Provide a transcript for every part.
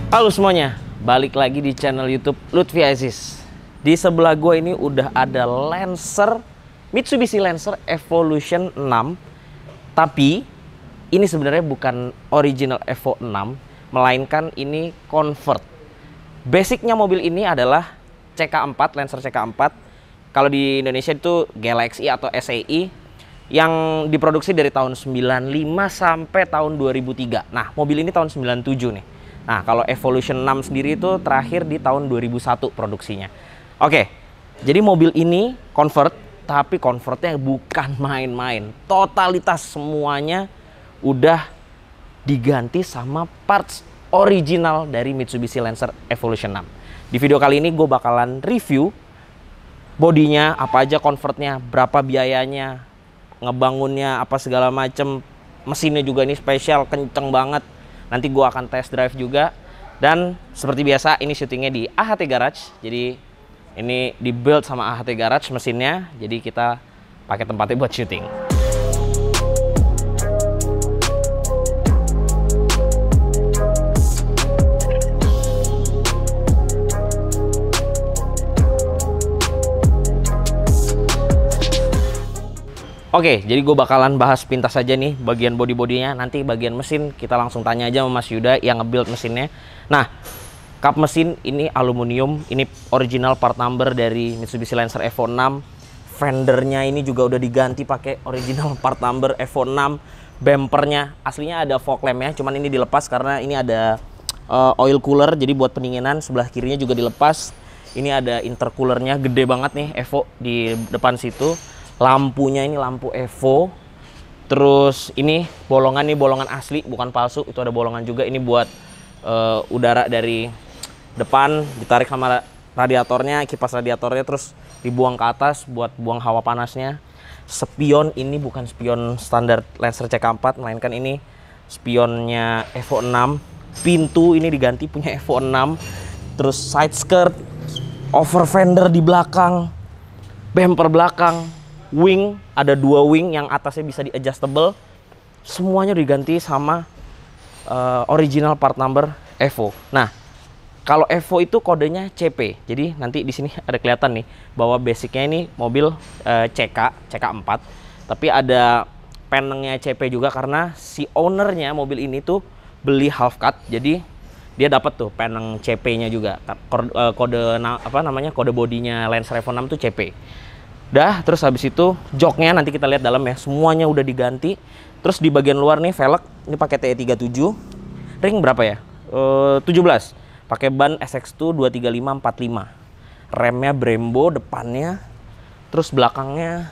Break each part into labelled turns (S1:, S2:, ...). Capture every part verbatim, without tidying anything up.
S1: Halo semuanya, balik lagi di channel YouTube Lutfi Aziz. Di sebelah gue ini udah ada Lancer, Mitsubishi Lancer Evolution enam. Tapi ini sebenarnya bukan original Evo enam, melainkan ini convert. Basicnya mobil ini adalah C K empat, Lancer C K empat. Kalau di Indonesia itu Galaxy atau S E I, yang diproduksi dari tahun sembilan puluh lima sampai tahun dua ribu tiga. Nah, mobil ini tahun sembilan puluh tujuh nih. Nah, kalau Evolution enam sendiri itu terakhir di tahun dua ribu satu produksinya. Oke, jadi mobil ini convert, tapi convertnya bukan main-main. Totalitas semuanya udah diganti sama parts original dari Mitsubishi Lancer Evolution enam. Di video kali ini gue bakalan review bodinya, apa aja convertnya, berapa biayanya, ngebangunnya, apa segala macem. Mesinnya juga ini spesial, kenceng banget. Nanti gue akan test drive juga. Dan seperti biasa ini syutingnya di A H T Garage. Jadi ini di build sama A H T Garage mesinnya. Jadi kita pakai tempatnya buat syuting. Oke, jadi gue bakalan bahas pintas saja nih bagian body-bodinya. Nanti bagian mesin kita langsung tanya aja sama Mas Yuda yang nge-build mesinnya. Nah, kap mesin ini aluminium, ini original part number dari Mitsubishi Lancer Evo enam. Fendernya ini juga udah diganti pakai original part number Evo enam. Bumpernya aslinya ada fog lamp ya, cuman ini dilepas karena ini ada uh, oil cooler, jadi buat pendinginan. Sebelah kirinya juga dilepas. Ini ada intercoolernya gede banget nih Evo di depan situ. Lampunya ini lampu Evo. Terus ini bolongan, nih bolongan asli bukan palsu, itu ada bolongan juga. Ini buat uh, udara dari depan ditarik sama radiatornya, kipas radiatornya, terus dibuang ke atas buat buang hawa panasnya. Spion ini bukan spion standar Lancer C K empat, melainkan ini spionnya Evo enam. Pintu ini diganti punya Evo enam. Terus side skirt, over fender di belakang, bumper belakang, wing, ada dua wing yang atasnya bisa di adjustable. Semuanya diganti sama uh, original part number Evo. Nah, kalau Evo itu kodenya C P. Jadi nanti di sini ada kelihatan nih bahwa basicnya ini mobil uh, C K, C K empat. Tapi ada penengnya C P juga karena si ownernya mobil ini tuh beli half cut. Jadi dia dapat tuh peneng C P-nya juga. Kode, uh, kode apa namanya? Kode bodinya Lancer Evo enam tuh C P. Dah, terus habis itu joknya nanti kita lihat dalam ya, semuanya udah diganti. Terus di bagian luar nih velg ini pakai T E tiga puluh tujuh. Ring berapa ya? Uh, tujuh belas. Pakai ban S X dua dua tiga lima empat lima. Remnya Brembo depannya. Terus belakangnya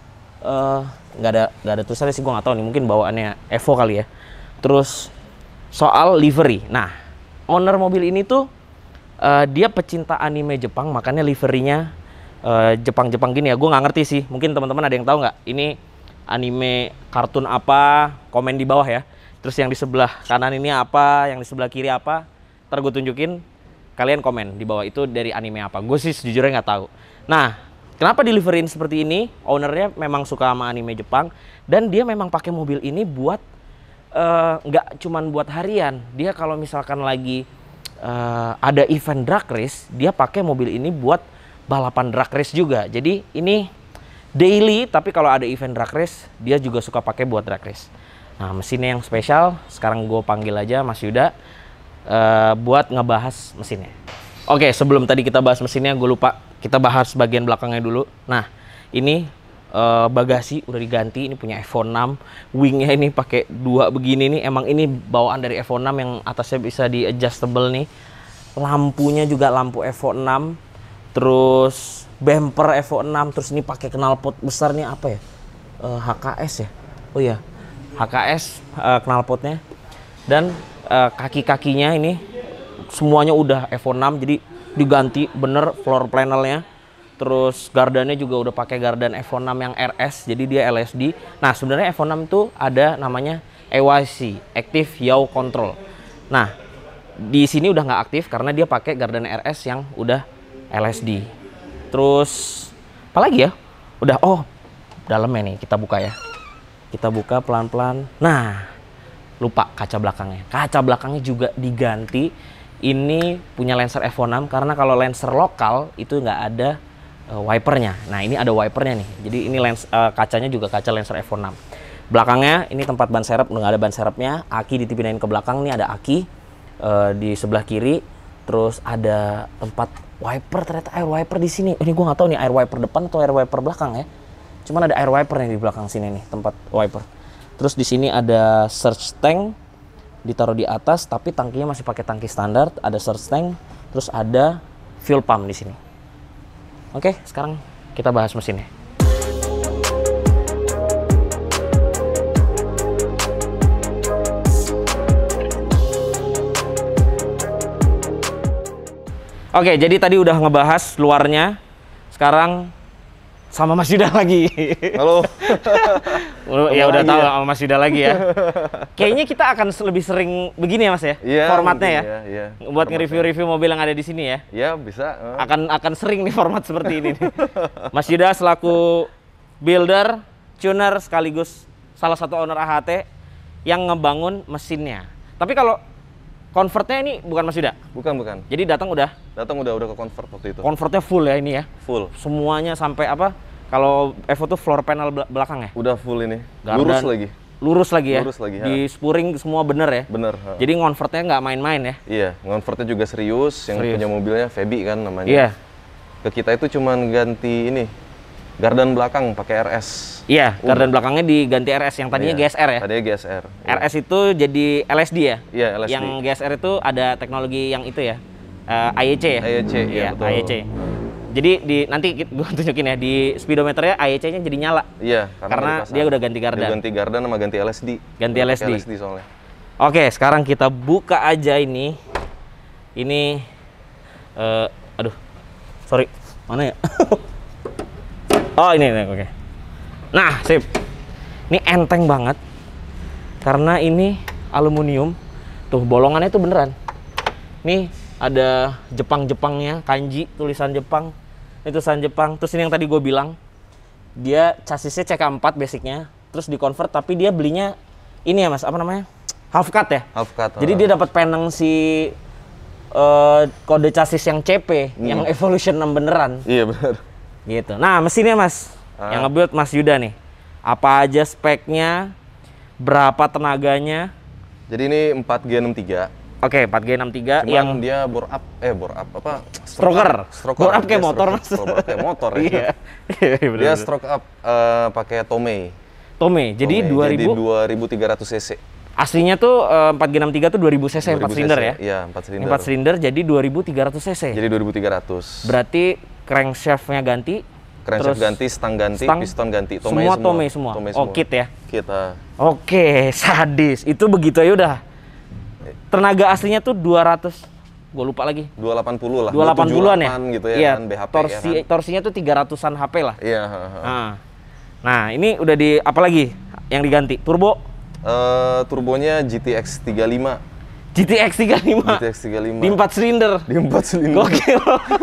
S1: uh, nggak ada nggak ada tulisannya sih, gua nggak tahu nih, mungkin bawaannya Evo kali ya. Terus soal livery. Nah, owner mobil ini tuh uh, dia pecinta anime Jepang, makanya liverynya Jepang-Jepang uh, gini ya. Gue nggak ngerti sih, mungkin teman-teman ada yang tahu nggak ini anime kartun apa, komen di bawah ya. Terus yang di sebelah kanan ini apa, yang di sebelah kiri apa, ntar gue tunjukin, kalian komen di bawah itu dari anime apa. Gue sih sejujurnya nggak tahu. Nah, kenapa deliverin seperti ini? Ownernya memang suka sama anime Jepang, dan dia memang pakai mobil ini buat nggak uh, cuman buat harian. Dia kalau misalkan lagi uh, ada event drag race, dia pakai mobil ini buat balapan drag race juga. Jadi ini daily, tapi kalau ada event drag race dia juga suka pakai buat drag race. Nah, mesinnya yang spesial. Sekarang gue panggil aja Mas Yuda uh, buat ngebahas mesinnya. Oke, sebelum tadi kita bahas mesinnya, gue lupa kita bahas bagian belakangnya dulu. Nah, ini uh, bagasi udah diganti. Ini punya Evo enam. Wingnya ini pakai dua begini nih. Emang ini bawaan dari Evo enam yang atasnya bisa di adjustable nih. Lampunya juga lampu Evo enam. Terus bumper Evo enam, terus ini pakai knalpot besar nih, apa ya? Uh, H K S ya? Oh iya, H K S uh, knalpotnya. Dan uh, kaki-kakinya ini semuanya udah Evo enam, jadi diganti bener floor panelnya. Terus gardannya juga udah pakai gardan Evo enam yang R S, jadi dia L S D. Nah, sebenarnya Evo enam tuh ada namanya A Y C, Active Yaw Control. Nah, di sini udah nggak aktif karena dia pakai gardan R S yang udah L S D. Terus apa lagi ya? Udah, oh dalamnya nih kita buka ya. Kita buka pelan-pelan. Nah, lupa kaca belakangnya. Kaca belakangnya juga diganti. ini punya Lancer Evo enam karena kalau Lancer lokal itu nggak ada uh, wipernya. Nah ini ada wipernya nih. Jadi ini lens uh, kacanya juga kaca Lancer Evo enam. Belakangnya ini tempat ban serep, nggak ada ban serepnya. Aki dipindahin ke belakang, nih ada aki uh, di sebelah kiri. Terus ada tempat wiper, ternyata air wiper di sini. Ini gue nggak tahu nih air wiper depan atau air wiper belakang ya. Cuman ada air wiper nih di belakang sini nih tempat wiper. Terus di sini ada surge tank ditaruh di atas, tapi tangkinya masih pakai tangki standar. Ada surge tank, terus ada fuel pump di sini. Oke, sekarang kita bahas mesinnya. Oke, jadi tadi udah ngebahas luarnya. Sekarang sama Mas Yuda lagi.
S2: Halo.
S1: Ya udah tahu ya sama Mas Yuda lagi ya. Kayaknya kita akan lebih sering begini ya Mas ya,
S2: ya
S1: formatnya ya.
S2: Iya, iya.
S1: Buat nge-review-review mobil yang ada di sini ya.
S2: Iya, bisa. Uh.
S1: Akan akan sering nih format seperti ini nih. Mas Yuda selaku builder, tuner sekaligus salah satu owner A H T yang ngebangun mesinnya. Tapi kalau convertnya ini bukan Mas Yuda?
S2: Bukan, bukan.
S1: Jadi datang udah?
S2: Datang udah udah ke convert waktu itu.
S1: Convertnya full ya ini ya?
S2: Full.
S1: Semuanya sampai apa? Kalau Evo tuh floor panel belakang ya?
S2: Udah full ini.
S1: Gardan,
S2: lurus lagi.
S1: Lurus lagi ya?
S2: Lurus lagi.
S1: Di spuring semua bener ya?
S2: Bener. Ha.
S1: Jadi convertnya nggak main-main ya?
S2: Iya, convertnya juga serius. Yang
S1: serius.
S2: punya mobilnya Feby kan namanya.
S1: Iya.
S2: Ke kita itu cuman ganti ini, gardan belakang pakai R S.
S1: Iya, gardan belakangnya diganti R S, yang tadinya
S2: iya.
S1: G S R ya?
S2: Tadinya G S R.
S1: R S itu jadi L S D ya?
S2: Iya, L S D.
S1: Yang G S R itu ada teknologi yang itu ya? Uh, I E C ya?
S2: I E C, iya,
S1: iya
S2: betul.
S1: I E C. Jadi di nanti gue tunjukin ya, di speedometernya I E C-nya jadi nyala.
S2: Iya,
S1: karena, karena dia udah ganti gardan.
S2: Dia ganti gardan sama ganti L S D.
S1: Ganti L S D.
S2: L S D soalnya.
S1: Oke, sekarang kita buka aja ini. Ini uh, aduh. Sorry. Mana ya? Oh, ini nih, oke. Nah, sip. Ini enteng banget. Karena ini aluminium. Tuh, bolongannya tuh beneran. Nih ada Jepang-Jepangnya, kanji, tulisan Jepang. Ini tulisan Jepang. Terus ini yang tadi gue bilang, dia chassisnya C K empat basicnya, terus di convert, tapi dia belinya ini ya Mas, apa namanya? Half cut ya?
S2: Half cut.
S1: Jadi uh. dia dapat peneng si uh, kode chassis yang C P, hmm. yang Evolution enam beneran.
S2: Iya benar.
S1: Gitu. Nah, mesinnya Mas, uh. yang nge-build Mas Yuda nih. Apa aja speknya? Berapa tenaganya?
S2: Jadi ini empat G enam tiga.
S1: Oke, empat G enam tiga.
S2: Cuman
S1: yang
S2: dia bore up, eh bore up apa?
S1: Stroker.
S2: Stroker.
S1: Bore up kayak
S2: dia
S1: motor
S2: Mas. Stroker kayak motor ya.
S1: Iya.
S2: Dia stroke up uh, pakai Tomei.
S1: Tomei. Jadi
S2: Tomei.
S1: dua ribu.
S2: Jadi dua ribu tiga ratus cc.
S1: Aslinya tuh uh, empat G enam tiga tuh dua ribu cc, empat silinder ya?
S2: Iya, empat silinder.
S1: empat silinder jadi dua ribu tiga ratus cc.
S2: Jadi dua ribu tiga ratus.
S1: Berarti crankshaft-nya ganti.
S2: Crankshaft ganti, stang ganti,
S1: stang,
S2: piston ganti, Tomei
S1: semua.
S2: semua.
S1: Tomei semua.
S2: Tomei
S1: oh,
S2: semua.
S1: kit ya?
S2: Kita.
S1: Oke, sadis. Itu begitu aja udah. Tenaga aslinya tuh dua ratus. Gue lupa lagi.
S2: dua delapan puluh lah.
S1: dua delapan puluhan ya?
S2: Gitu ya
S1: iya,
S2: kan, B H P
S1: torsi,
S2: ya kan?
S1: torsinya tuh tiga ratusan H P lah.
S2: Iya.
S1: Nah, nah, ini udah di apa lagi yang diganti? Turbo?
S2: Uh, turbonya G T X tiga puluh lima.
S1: G T X tiga puluh lima?
S2: G T X tiga puluh lima.
S1: Di empat silinder?
S2: Di empat silinder.
S1: Gokil.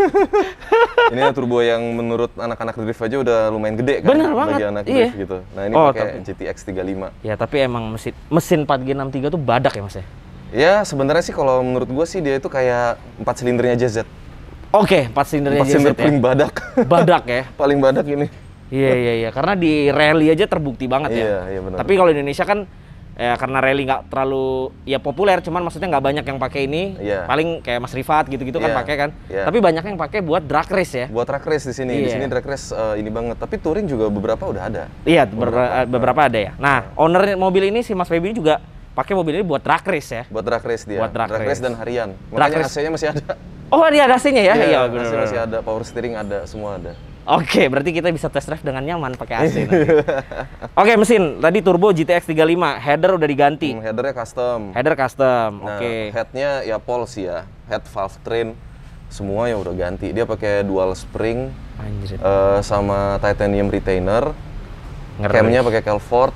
S2: Ini turbo yang menurut anak-anak drift aja udah lumayan gede kan?
S1: Bener banget.
S2: Bagi anak
S1: iya.
S2: drift gitu. Nah ini
S1: oh,
S2: pakai
S1: tapi...
S2: G T X tiga puluh lima.
S1: Ya tapi emang mesin mesin empat G enam tiga tuh badak ya Mas ya?
S2: Ya sebenarnya sih kalau menurut gue sih dia itu kayak empat silindernya J Z.
S1: Oke, empat silindernya J Z ya?
S2: silinder paling badak.
S1: Badak ya?
S2: Paling badak ini.
S1: Iya, iya, iya. Karena di rally aja terbukti banget ya.
S2: Iya, iya benar.
S1: Tapi kalau di Indonesia kan ya karena rally nggak terlalu ya populer, cuman maksudnya nggak banyak yang pakai ini.
S2: Iya.
S1: Paling kayak Mas Rifat gitu-gitu kan
S2: Iya,
S1: pakai kan.
S2: iya.
S1: Tapi banyak yang pakai buat drag race ya.
S2: Buat drag race di sini. Di
S1: Iya.
S2: sini drag race uh, ini banget. Tapi touring juga beberapa udah ada.
S1: Iya, beberapa, beberapa ada ya. Nah, owner mobil ini si Mas Feby juga pakai mobil ini buat drag race ya.
S2: Buat drag race dia.
S1: Buat drag race.
S2: dan harian.
S1: Drag
S2: Makanya
S1: race.
S2: A C-nya masih ada.
S1: Oh, dia ada A C-nya ya?
S2: Iya,
S1: bener,
S2: A C
S1: bener.
S2: masih ada, power steering ada, semua ada.
S1: Oke, berarti kita bisa test drive dengan nyaman pakai A C nanti. Oke, mesin tadi turbo G T X tiga puluh lima, header udah diganti.
S2: Hmm, headernya custom.
S1: Header custom.
S2: Nah,
S1: Oke.
S2: headnya ya Pol sih ya. Head valve train semua ya udah ganti. Dia pakai dual spring
S1: Anjir.
S2: uh, sama titanium retainer. Camnya pakai Calford.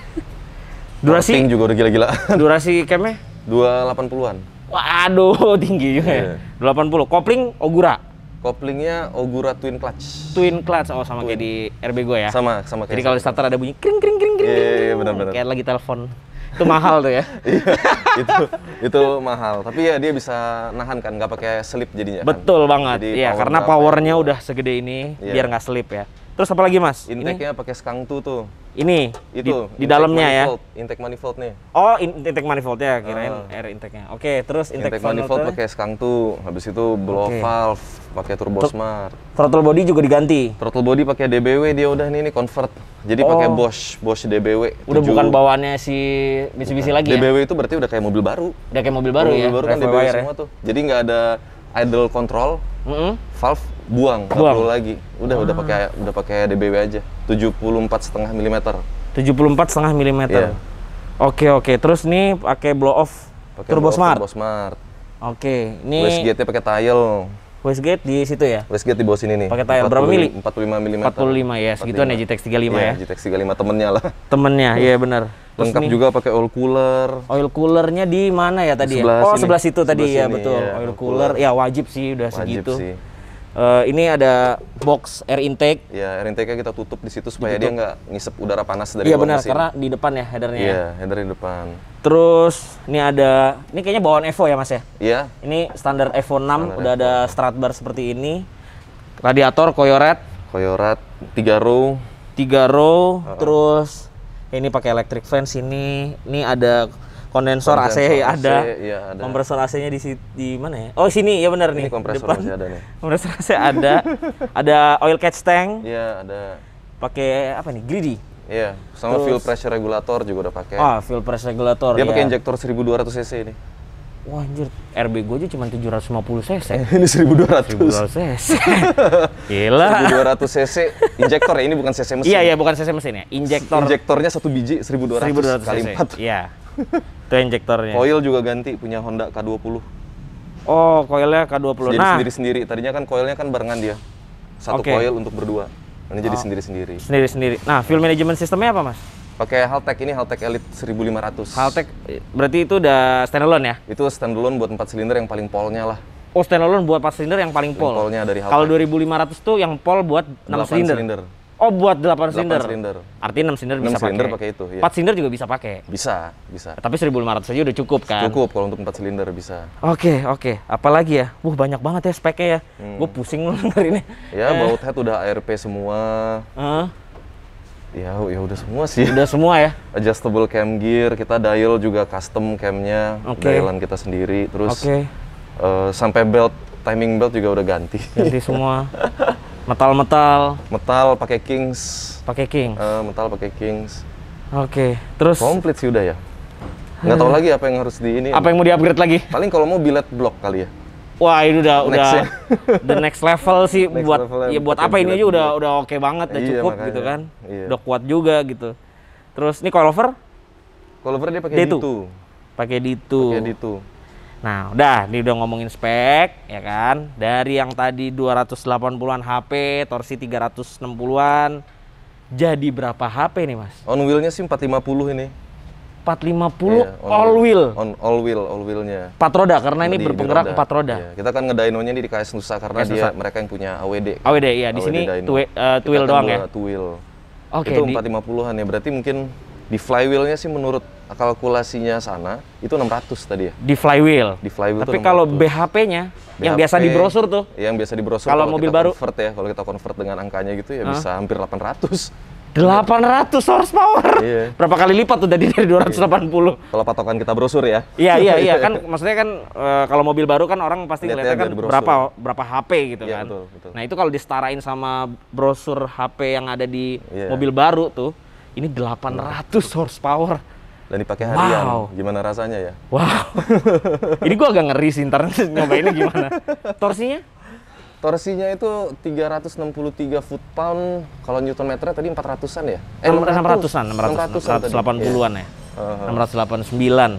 S1: Durasi
S2: Porting juga udah gila-gila.
S1: Durasi camnya?
S2: dua delapan puluhan.
S1: Waduh, tinggi juga ya.
S2: Iya.
S1: dua delapan puluh. Kopling Ogura.
S2: Koplingnya Ogura twin clutch.
S1: Twin clutch, oh sama kayak di R B gue ya.
S2: Sama sama kayak.
S1: Jadi kalau di starter ada bunyi kring kring kring kring.
S2: Iya, iya,
S1: kring.
S2: benar-benar.
S1: Kayak lagi telepon. Itu mahal tuh ya.
S2: Iya, itu itu mahal. Tapi ya dia bisa nahan kan, nggak pakai slip jadinya.
S1: Betul
S2: kan?
S1: banget.
S2: Jadi
S1: Iya,
S2: power
S1: karena
S2: berapa
S1: powernya
S2: ya?
S1: udah segede ini,
S2: Iya.
S1: biar nggak slip ya. Terus apa lagi mas?
S2: Intake-nya pakai Skangtu tuh.
S1: Ini
S2: Itu
S1: di, di dalamnya ya.
S2: Intake manifold nih.
S1: Oh, in, intake manifoldnya, kirain
S2: Ah.
S1: air intake-nya. Oke, terus intake,
S2: Intake manifold pakai Skangtu. Habis itu blow
S1: Oke.
S2: valve pakai Turbo Smart.
S1: throttle body juga diganti.
S2: Throttle body pakai D B W dia udah nih, nih convert. Jadi
S1: Oh.
S2: pakai Bosch, Bosch D B W.
S1: Udah
S2: tujuh.
S1: bukan bawaannya si Mitsubishi lagi
S2: D
S1: ya?
S2: B W itu berarti udah kayak mobil baru.
S1: Udah kayak mobil baru ya?
S2: Mobil baru kan D B W
S1: Rev-wire ya?
S2: semua tuh. Jadi nggak ada idle control,
S1: Mm-mm.
S2: valve buang, nggak
S1: Buang.
S2: perlu lagi. Udah udah pakai udah pakai D B W aja. tujuh puluh empat koma lima milimeter.
S1: tujuh puluh empat koma lima milimeter.
S2: Iya.
S1: Oke, oke. Terus nih pakai blow off
S2: Pakai
S1: Turbo
S2: blow-
S1: Smart.
S2: Turbo Smart.
S1: Oke, ini
S2: Wastegate-nya pakai tile.
S1: wastegate di situ ya?
S2: Wastegate di bawah sini nih.
S1: Pakai tile berapa mili?
S2: empat puluh lima milimeter.
S1: empat puluh lima ya, segituan ya G T X tiga puluh lima
S2: Iya,
S1: ya.
S2: G T X tiga puluh lima temennya lah.
S1: Temennya, iya benar. Terus
S2: Lengkap
S1: nih,
S2: juga pakai oil cooler.
S1: oil coolernya di mana ya tadi
S2: Sebelah
S1: ya? Oh,
S2: sini.
S1: sebelah situ tadi
S2: Sebelah
S1: ya,
S2: sini,
S1: betul.
S2: ya,
S1: Oil
S2: oil
S1: cooler,
S2: cooler.
S1: ya wajib sih udah
S2: Wajib
S1: segitu.
S2: sih.
S1: Eh, ini ada box air intake.
S2: Ya, air intake-nya kita tutup di situ supaya dia nggak ngisep udara panas dari
S1: Iya
S2: luar
S1: benar,
S2: mesin.
S1: karena di depan ya headernya.
S2: Iya,
S1: ya.
S2: header di depan.
S1: Terus ini ada, ini kayaknya bawaan Evo ya mas ya?
S2: Iya,
S1: Ini standar Evo enam,
S2: Standar
S1: udah
S2: Evo.
S1: ada strut bar seperti ini. Radiator Coyoret,
S2: Coyorat tiga row.
S1: tiga row, terus ini pakai electric fan sini. Ini ada kondensor, A C
S2: Kondensor
S1: ada.
S2: A C, iya, ada.
S1: Kompresor A C-nya di si- di mana ya? Oh, sini ya benar nih.
S2: Ini kompresor
S1: depan.
S2: masih ada nih.
S1: Kompresor A C ada. Ada oil catch tank,
S2: Iya, ada.
S1: pakai apa nih? Greedy.
S2: Iya, sama
S1: Terus-
S2: fuel pressure regulator juga udah pakai.
S1: Ah, fuel pressure regulator.
S2: Dia
S1: ya.
S2: pakai injektor seribu dua ratus cc ini.
S1: Wah anjir, R B gue aja cuma tujuh ratus lima puluh cc.
S2: ini seribu dua ratus.
S1: seribu dua ratus cc. Gila.
S2: seribu dua ratus cc injektor ya, ini bukan cc mesin.
S1: Iya, iya bukan cc mesin ya. Injektor
S2: Injektornya satu biji seribu dua ratus,
S1: seribu dua ratus
S2: kali
S1: cc.
S2: empat.
S1: Iya. Itu injektornya.
S2: Coil juga ganti, punya Honda K dua puluh.
S1: Oh, coilnya K dua puluh.
S2: Jadi
S1: Nah,
S2: sendiri-sendiri. Tadinya kan coilnya kan barengan dia. Satu
S1: Oke.
S2: coil untuk berdua. Ini jadi
S1: Oh.
S2: sendiri-sendiri.
S1: sendiri-sendiri. Nah, fuel management sistemnya apa, Mas?
S2: Pakai Haltech, ini Haltech Elite seribu lima ratus.
S1: Haltech berarti itu udah standalone ya?
S2: Itu standalone buat empat silinder yang paling polnya lah.
S1: Oh, standalone buat empat silinder yang paling pol.
S2: Polnya dari Haltech.
S1: Kalau dua ribu lima ratus tuh yang pol buat enam
S2: delapan
S1: silinder.
S2: silinder.
S1: Oh, buat delapan silinder.
S2: silinder.
S1: Artinya enam silinder
S2: enam
S1: bisa
S2: silinder
S1: pakai.
S2: pakai itu, iya.
S1: empat silinder juga bisa pakai.
S2: Bisa, bisa.
S1: Tapi seribu lima ratus aja udah cukup kan?
S2: Cukup kalau untuk empat silinder bisa.
S1: Oke, oke. Apalagi ya? Wuh, banyak banget ya speknya ya.
S2: Hmm.
S1: Gue pusing loh denger ini.
S2: Ya,
S1: Eh,
S2: baut head udah A R P semua.
S1: eh,
S2: Ya, ya udah semua sih.
S1: udah semua ya?
S2: Adjustable cam gear, kita dial juga custom camnya,
S1: Oke.
S2: dialan kita sendiri. Terus
S1: Oke.
S2: eh, sampai belt, timing belt juga udah ganti.
S1: Ganti semua. Metal-metal,
S2: Metal pakai Kings,
S1: pakai King.
S2: eh, metal pakai Kings.
S1: Oke. Terus
S2: Komplit sih udah ya. Nggak tahu lagi apa yang harus di ini.
S1: apa yang mau di-upgrade lagi?
S2: Paling kalau mau billet block kali ya.
S1: Wah, ini udah udah
S2: Next-nya.
S1: the next level sih
S2: Next
S1: buat
S2: level-nya
S1: ya buat
S2: pakai
S1: apa ini
S2: bilet
S1: aja udah
S2: dulu.
S1: udah oke banget, udah
S2: Iya,
S1: cukup
S2: makanya.
S1: gitu kan.
S2: Iya.
S1: Udah kuat juga gitu. Terus ini coilover
S2: Coilover dia pakai
S1: D
S2: D
S1: two.
S2: two.
S1: pakai D two.
S2: Pakai D two.
S1: Nah, udah, ini udah ngomongin spek, ya kan? Dari yang tadi dua ratus delapan puluhan H P, torsi tiga ratus enam puluhan, jadi berapa H P nih, Mas?
S2: On wheel-nya sih empat lima puluh ini.
S1: empat lima puluh
S2: Iya, on
S1: all wheel.
S2: On all wheel, all wheel-nya.
S1: Empat roda, karena ini
S2: Di- di
S1: berpenggerak
S2: roda.
S1: empat roda.
S2: Iya, kita kan ngedynonya nih di K S Nusa karena
S1: K S
S2: dia
S1: Nusa.
S2: mereka yang punya A W D.
S1: A W D, iya. Di
S2: A W D
S1: sini
S2: dyno.
S1: two, uh, two wheel
S2: Kita kan
S1: doang ya?
S2: dua two wheel.
S1: Oke,
S2: Itu
S1: di-
S2: empat lima puluhan ya, berarti mungkin di flywheel-nya sih menurut kalkulasinya sana itu enam ratus tadi ya.
S1: di flywheel.
S2: Di flywheel
S1: Tapi
S2: tuh
S1: kalau
S2: enam
S1: B
S2: ratus.
S1: H P-nya yang
S2: B H P,
S1: biasa di brosur tuh,
S2: Yang biasa di brosur
S1: Kalau mobil
S2: kita
S1: baru?
S2: convert ya, kalau kita convert dengan angkanya gitu ya
S1: Hah?
S2: bisa hampir delapan ratus.
S1: delapan ratus horsepower.
S2: Iya.
S1: Berapa kali lipat tuh dari dari dua ratus delapan puluh.
S2: Kalau patokan kita brosur ya.
S1: Iya iya iya kan maksudnya kan eh, kalau mobil baru kan orang pasti
S2: Lihatnya
S1: ngeliatnya kan
S2: dari brosur.
S1: berapa berapa H P gitu
S2: Iya,
S1: kan.
S2: betul, betul.
S1: Nah, itu kalau disetarain sama brosur H P yang ada di
S2: Iya.
S1: mobil baru tuh, ini delapan ratus horsepower.
S2: Dan dipakai harian.
S1: Wow.
S2: Gimana rasanya ya?
S1: Wow. Ini gua agak ngeri sih ntar nyobainnya gimana. Torsinya?
S2: Torsinya itu tiga ratus enam puluh tiga foot pound, kalau newton meternya tadi empat ratusan ya?
S1: enam ratusan, enam
S2: enam
S1: ratus,
S2: ratusan
S1: enam ratus delapan puluhan
S2: tadi.
S1: ya.
S2: Iya.
S1: enam ratus delapan puluh sembilan.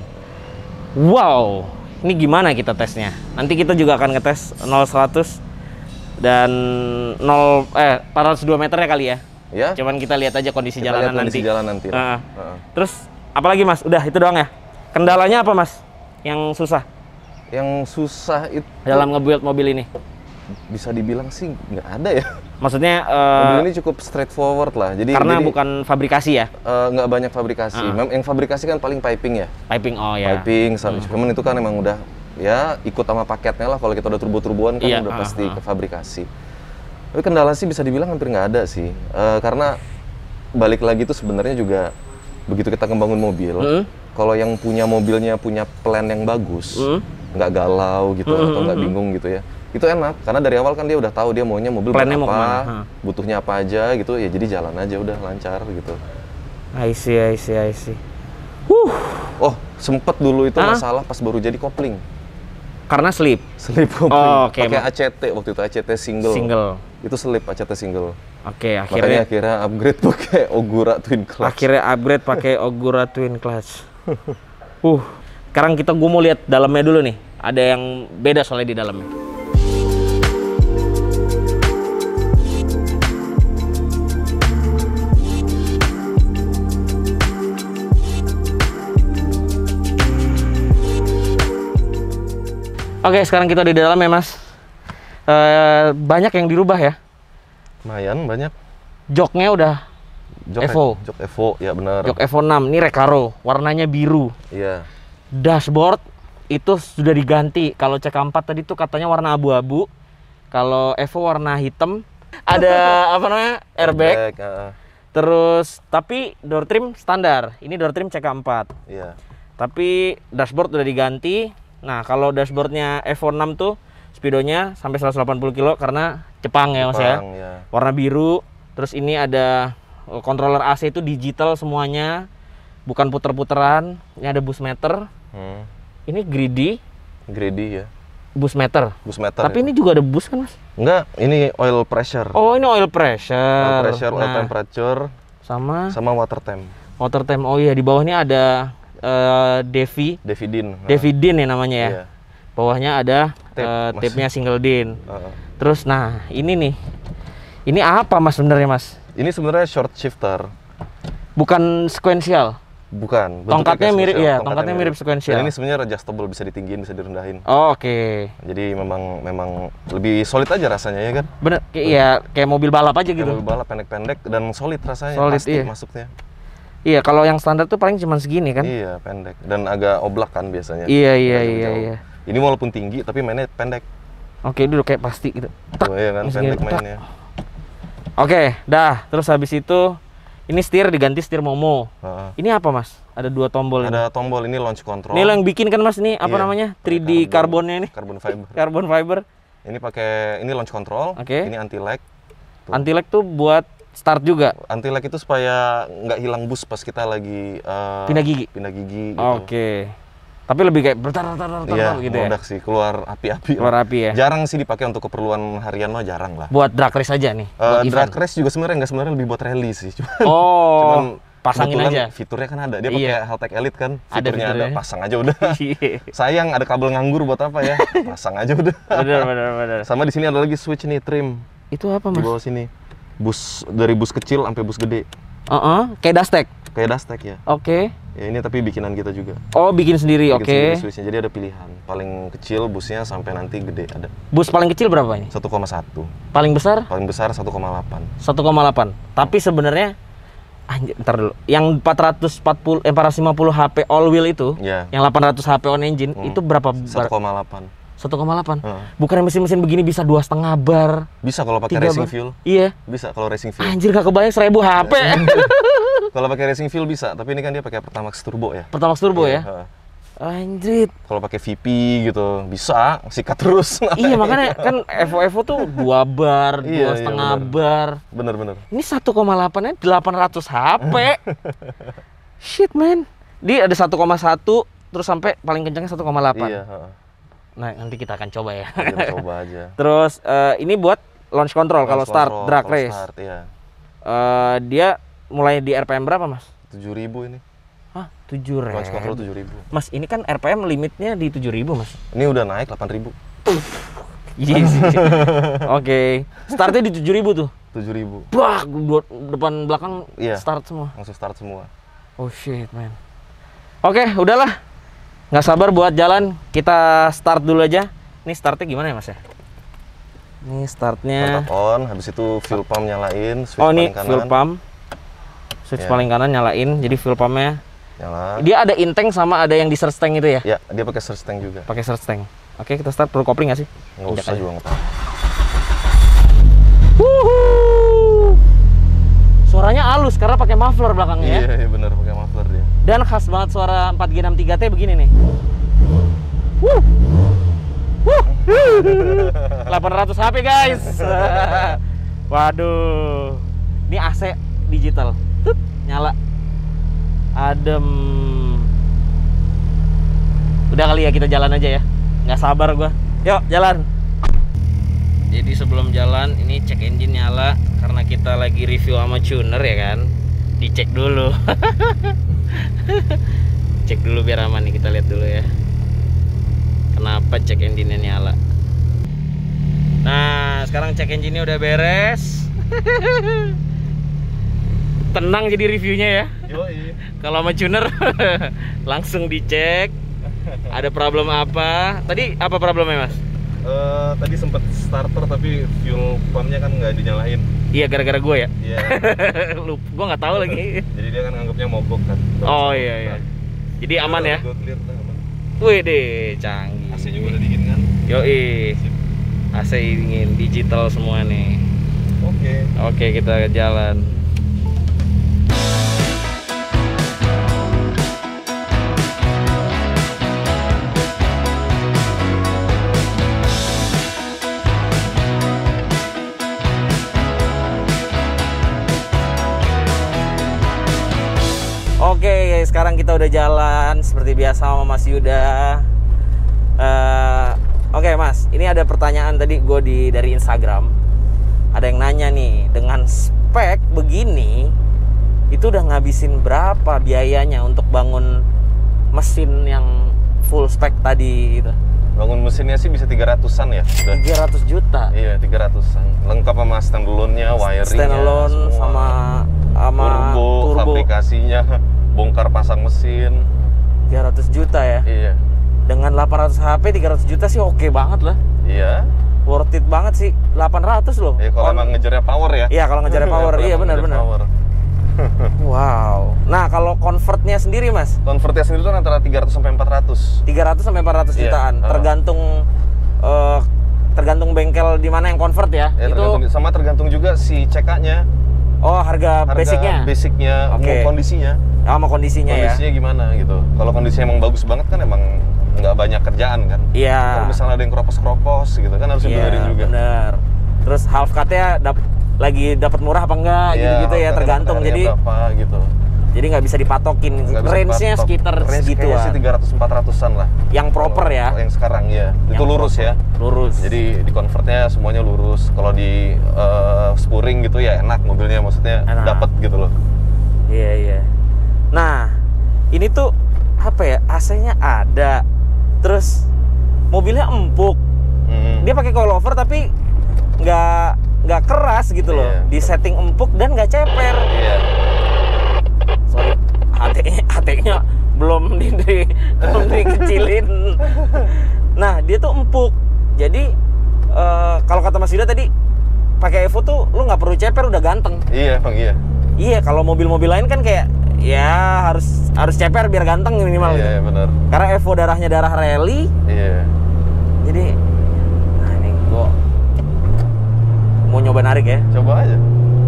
S1: Wow. Ini gimana kita tesnya? Nanti kita juga akan ngetes nol seratus dan nol eh empat ratus dua meternya kali ya.
S2: Ya.
S1: Cuman kita lihat aja kondisi
S2: Kita
S1: jalanan
S2: lihat kondisi
S1: nanti.
S2: jalan nanti.
S1: Heeh.
S2: Heeh.
S1: Terus apalagi Mas? Udah itu doang ya? Kendalanya apa Mas? Yang susah
S2: Yang susah itu
S1: dalam nge-build mobil ini?
S2: bisa dibilang sih nggak ada ya.
S1: Maksudnya
S2: Mobil
S1: uh,
S2: ini cukup straightforward lah. Jadi
S1: karena
S2: jadi,
S1: bukan fabrikasi ya?
S2: uh, nggak banyak fabrikasi.
S1: Uh-uh.
S2: Mem- yang fabrikasi kan paling piping ya.
S1: Piping, oh ya.
S2: Piping, hmm. cuman itu kan emang udah ya ikut sama paketnya lah. Kalau kita udah turbo-turboan kan
S1: iya,
S2: udah
S1: uh,
S2: pasti
S1: uh.
S2: ke fabrikasi. Tapi kendala sih bisa dibilang hampir nggak ada sih. Uh, karena balik lagi tuh sebenarnya juga begitu kita ngebangun mobil, uh-uh. kalau yang punya mobilnya punya plan yang bagus, uh-uh. nggak galau gitu uh-uh. atau nggak bingung gitu ya. Itu enak, karena dari awal kan dia udah tahu dia maunya mobil
S1: plannya
S2: apa,
S1: mau
S2: butuhnya apa aja gitu, ya jadi jalan aja udah lancar gitu.
S1: I see, I see, I see. Huh.
S2: Oh, sempet dulu itu
S1: Hah?
S2: masalah pas baru jadi kopling.
S1: Karena slip?
S2: Slip kopling,
S1: oh, okay.
S2: pakai A C T waktu itu, A C T single.
S1: Single?
S2: Itu slip A C T single.
S1: Oke, okay, akhirnya...
S2: Makanya akhirnya upgrade pakai Ogura Twin Clutch.
S1: Akhirnya upgrade pakai Ogura Twin Clutch. uh, sekarang kita gue mau lihat dalamnya dulu nih. Ada yang beda soalnya di dalamnya. Oke, sekarang kita di dalam ya, Mas. E, banyak yang dirubah ya?
S2: Lumayan, banyak.
S1: Joknya udah
S2: Jok
S1: Evo.
S2: Jok Evo, ya benar.
S1: Jok Evo enam, ini Recaro, warnanya biru.
S2: Iya.
S1: Dashboard itu sudah diganti. Kalau C K empat tadi tuh katanya warna abu-abu. Kalau Evo warna hitam. Ada apa namanya? Airbag.
S2: Airbag uh.
S1: Terus, tapi door trim standar. Ini door trim C K empat.
S2: Iya.
S1: Tapi dashboard udah diganti. Nah, kalau dashboardnya Evo enam tuh speedonya sampai seratus delapan puluh kilo karena Jepang ya, Mas ya.
S2: ya.
S1: Warna biru. Terus ini ada controller A C itu digital semuanya. Bukan puter-puteran. Ini ada boost meter.
S2: Hmm.
S1: Ini greedy.
S2: Greedy ya.
S1: Boost meter.
S2: Boost meter.
S1: Tapi
S2: ya.
S1: ini juga ada boost kan, Mas?
S2: Enggak, ini oil pressure.
S1: Oh, ini oil pressure.
S2: Oil pressure, oil
S1: nah,
S2: temperature,
S1: sama
S2: sama water temp.
S1: Water temp. Oh iya, di bawahnya ada uh, Devi.
S2: Devidin.
S1: Devidin ya namanya ya.
S2: Iya.
S1: Bawahnya ada
S2: Tape,
S1: uh, tape-nya single din.
S2: Uh.
S1: Terus nah, ini nih. Ini apa, Mas, sebenarnya, Mas?
S2: Ini sebenarnya short shifter.
S1: Bukan sequential.
S2: Bukan.
S1: Tongkatnya mirip ya,
S2: tongkatnya,
S1: tongkatnya mirip, mirip sequential.
S2: Dan ini sebenarnya adjustable, bisa ditinggiin, bisa direndahin.
S1: Oh, oke. Okay.
S2: Jadi memang memang lebih solid aja rasanya ya kan?
S1: Bener, kayak ya kayak mobil balap aja
S2: kayak
S1: gitu.
S2: Mobil balap pendek-pendek dan solid rasanya,
S1: solid,
S2: plastik
S1: iya.
S2: masuknya.
S1: Iya, kalau yang standar tuh paling cuma segini kan?
S2: Iya, pendek dan agak oblak kan biasanya.
S1: Iya, iya, iya, iya.
S2: Ini walaupun tinggi tapi mainnya pendek.
S1: Oke, dulu kayak plastik gitu.
S2: Tak, oh, iya kan, pendek mainnya.
S1: Oke, dah. Terus habis itu ini setir diganti setir Momo.
S2: Uh,
S1: ini apa, Mas? Ada dua tombol.
S2: Ada
S1: ini.
S2: tombol, ini launch control.
S1: Ini yang bikin kan, Mas, nih apa
S2: iya,
S1: namanya? tiga D
S2: karbon,
S1: karbonnya ini.
S2: Carbon fiber.
S1: Carbon fiber.
S2: Ini pakai ini launch control.
S1: Oke. Okay.
S2: Ini anti lag.
S1: Anti lag tuh buat start juga.
S2: Anti lag itu supaya nggak hilang boost pas kita lagi uh,
S1: pindah gigi.
S2: Pindah gigi. Gitu.
S1: Oke. Okay. Tapi lebih kayak bertar-tar-tar
S2: iya,
S1: gitu ya.
S2: Iya, sih keluar api-api.
S1: Keluar api ya.
S2: Jarang sih dipakai untuk keperluan harian mah, jarang lah.
S1: Buat drag race aja nih.
S2: Uh, drag race juga sebenarnya nggak, sebenarnya lebih buat rally sih. Cuman,
S1: oh.
S2: Cuman
S1: pasangin aja.
S2: Fiturnya kan ada. Dia pakai
S1: iya.
S2: Haltech Elite kan.
S1: Fiturnya
S2: ada, fiturnya ada, pasang aja udah. Sayang ada kabel nganggur buat apa ya? Pasang aja udah.
S1: Bener, bener, bener.
S2: Sama di sini ada lagi switch nih, trim.
S1: Itu apa, Mas?
S2: Di bawah sini. Bus dari bus kecil sampai bus gede.
S1: Uh-uh, kayak Dastec.
S2: Kayak Dastec ya.
S1: Oke. Okay.
S2: Ya ini tapi bikinan kita juga.
S1: Oh, bikin sendiri, oke. Okay.
S2: Switchnya, jadi ada pilihan. Paling kecil busnya sampai nanti gede ada.
S1: Bus paling kecil berapa ini?
S2: satu koma satu.
S1: Paling besar?
S2: Paling besar satu koma delapan.
S1: satu koma delapan. Tapi sebenarnya anjir, ntar dulu. Yang empat ratus empat puluh eh, empat ratus lima puluh H P all wheel itu,
S2: ya.
S1: Yang delapan ratus H P on engine, hmm. itu berapa?
S2: satu koma delapan.
S1: satu koma delapan.
S2: Hmm.
S1: Bukan mesin-mesin begini bisa dua setengah bar.
S2: Bisa kalau pakai racing
S1: bar.
S2: fuel.
S1: Iya.
S2: Bisa kalau racing fuel.
S1: Anjir, gak kebayang seribu H P.
S2: Kalau pakai racing fuel bisa, tapi ini kan dia pakai Pertamax turbo ya.
S1: Pertamax turbo
S2: iya,
S1: ya. Anjir.
S2: Kalau pakai V P gitu bisa sikat terus.
S1: Iya, makanya kan Evo Evo tuh dua bar, dua setengah
S2: iya,
S1: bar.
S2: Bener-bener.
S1: Ini satu koma delapan nya delapan ratus H P. Shit, man. Dia ada satu koma satu terus sampai paling kencangnya satu koma delapan.
S2: Iya,
S1: nah, nanti kita akan coba ya.
S2: Kita coba aja.
S1: Terus uh, ini buat launch control kalau start drag race.
S2: Start, iya.
S1: uh, dia mulai di R P M berapa, Mas?
S2: tujuh ribu ini.
S1: Hah, tujuh ribu.
S2: Launch control tujuh ribu.
S1: Mas, ini kan R P M limitnya di tujuh ribu, Mas.
S2: Ini udah naik delapan ribu.
S1: Iya sih. Oke. Startnya di tujuh ribu tuh.
S2: tujuh ribu.
S1: Wah, depan belakang
S2: iya,
S1: start semua.
S2: Langsung start semua.
S1: Oh shit, man. Oke, udahlah. Nggak sabar buat jalan. Kita start dulu aja. Ini startnya gimana ya, Mas ya? Ini startnya.
S2: Start on, habis itu fuel pump nyalain, switch
S1: Oh, ini
S2: paling kanan.
S1: fuel pump. Switch
S2: Ya.
S1: paling kanan nyalain, jadi fuel pumpnya.
S2: Nyala.
S1: Dia ada intake sama ada yang di surge tank itu ya?
S2: Ya, dia pakai surge tank juga.
S1: Pakai surge tank. Oke, kita start, perlu kopling nggak sih?
S2: Nggak
S1: Injak
S2: usah
S1: aja.
S2: juga nggak apa-apa.
S1: Wuhuu. Suaranya halus karena pakai muffler belakangnya ya.
S2: Iya, iya bener pakai muffler dia.
S1: Dan khas banget suara empat G enam tiga T begini nih. Wuh. Wuh. delapan ratus H P guys. Waduh. Ini A C digital. Tut, nyala. Adem. Udah kali ya kita jalan aja ya. Nggak sabar gua. Yuk, jalan. Jadi sebelum jalan ini cek engine nyala karena kita lagi review sama tuner ya kan. Dicek dulu. Cek dulu biar aman nih, kita lihat dulu ya. Kenapa cek engine-nya nyala. Nah, sekarang cek engine-nya udah beres. Tenang jadi reviewnya ya.
S2: Yoi.
S1: Kalau sama tuner langsung dicek. Ada problem apa? Tadi apa problemnya, Mas?
S2: Uh, tadi sempet starter tapi fuel pumpnya kan nggak dinyalain.
S1: Iya, gara-gara gue ya.
S2: Iya.
S1: Lupa, gue nggak tahu lagi.
S2: Jadi dia kan nganggapnya mogok kan.
S1: Oh iya iya. Jadi aman ya.
S2: Udah clear, udah aman.
S1: Wih deh, canggih.
S2: A C juga udah dingin kan?
S1: Yoi. A C dingin, digital semua nih.
S2: Oke.
S1: Oke, kita jalan. Oke, sekarang kita udah jalan seperti biasa sama Mas Yuda. Uh, Oke Mas, ini ada pertanyaan tadi gue di dari Instagram. Ada yang nanya nih, dengan spek begini, itu udah ngabisin berapa biayanya untuk bangun mesin yang full spek tadi gitu?
S2: Bangun mesinnya sih bisa tiga ratusan ya. Udah.
S1: tiga ratus juta.
S2: Iya, tiga ratusan. Lengkap sama standalone-nya, wiringnya,
S1: Standalone
S2: semua.
S1: sama sama
S2: turbo,
S1: turbo.
S2: fabrikasinya, bongkar pasang mesin.
S1: tiga ratus juta ya.
S2: Iya.
S1: Dengan delapan ratus H P tiga ratus juta sih oke banget lah.
S2: Iya.
S1: Worth it banget sih. delapan ratus loh.
S2: Ya kalau
S1: On-
S2: emang ngejarnya power ya.
S1: Iya, kalau ngejar power.
S2: Kalau
S1: Iya,
S2: emang ngejar
S1: benar-benar.
S2: power.
S1: Wow. Nah, kalau convertnya sendiri, Mas,
S2: Convertnya sendiri tuh antara tiga ratus sampai empat ratus.
S1: tiga ratus sampai empat ratus
S2: Iya,
S1: jutaan.
S2: uh.
S1: Tergantung eh, tergantung bengkel di mana yang convert ya.
S2: Ya,
S1: Itu
S2: tergantung, sama tergantung juga si C K-nya.
S1: oh, harga,
S2: Harga
S1: basicnya.
S2: basicnya,
S1: Oke.
S2: umum kondisinya.
S1: Sama kondisinya,
S2: Kondisinya gimana gitu. Kalau kondisinya emang bagus banget kan emang nggak banyak kerjaan kan.
S1: ya. Iya.
S2: Kalau misalnya ada yang keropos-keropos gitu kan harus
S1: Iya,
S2: dibenerin juga.
S1: bener. Terus half cut-nya dap- lagi dapat murah apa enggak
S2: Iya,
S1: gitu-gitu ya,
S2: harga
S1: tergantung.
S2: harganya
S1: Jadi
S2: berapa gitu.
S1: jadi nggak bisa dipatokin.
S2: Nggak bisa
S1: Range-nya
S2: dipatok.
S1: sekitar
S2: Range kayaknya sih
S1: segituan.
S2: tiga ratus sampai empat ratusan lah.
S1: Yang proper
S2: Kalau
S1: ya.
S2: Yang sekarang ya. Itu
S1: Yang
S2: lurus
S1: proper.
S2: ya.
S1: Lurus.
S2: Jadi di convertnya semuanya lurus. Kalau di eh, spuring gitu ya enak mobilnya, maksudnya
S1: Enak.
S2: dapat gitu loh.
S1: Iya, iya. Nah, ini tuh apa ya? A C-nya ada. Terus mobilnya empuk.
S2: Mm.
S1: Dia pakai coilover tapi nggak nggak keras gitu loh.
S2: Iya.
S1: Di setting empuk dan nggak ceper.
S2: Iya.
S1: Sorry, H T-nya H T-nya belum di, di- belum dikecilin. Nah, dia tuh empuk. Jadi eh, kalau kata Mas Yuda tadi pakai Evo tuh lu nggak perlu ceper udah ganteng.
S2: Iya, Bang, iya.
S1: Iya, kalau mobil-mobil lain kan kayak ya harus harus ceper biar ganteng minimal gitu.
S2: Iya, benar.
S1: Karena Evo darahnya darah rally,
S2: Iya.
S1: jadi nah ini gua mau nyoba narik ya.
S2: Coba aja.